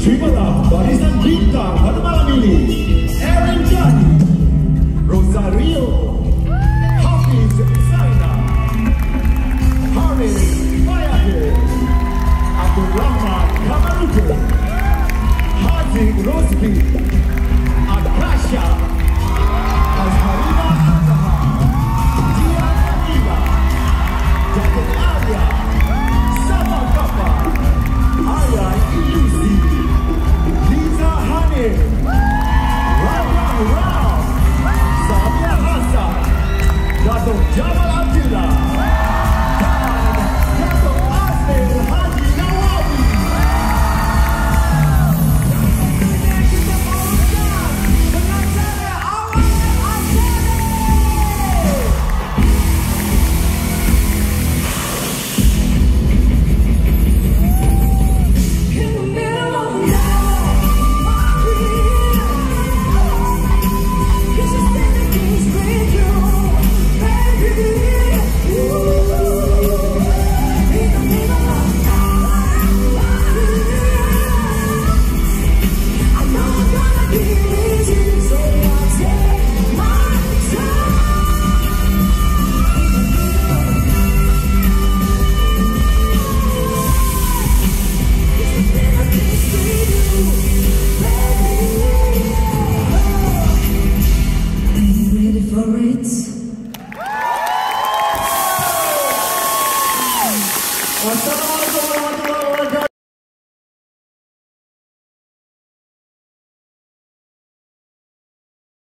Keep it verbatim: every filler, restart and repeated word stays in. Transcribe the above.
Terimalah barisan bintang pada malam ini. Aaron Jani, Rosario, Hafiz Zaina, Haris Fayadir, Abdul Rahman Kamaruddin, Haziq Rosbi, Akasha, Azharina Azhar, Dia Nabila, Jatin Arya, Sama Kapa, Aryan Ilusi, Liza Hanif, Ryan Ram, Samia Hassan, Datuk Jamal Abdullah, dan Datuk Azmir Haji Nawawi. Assalamualaikum warahmatullahi wabarakatuh.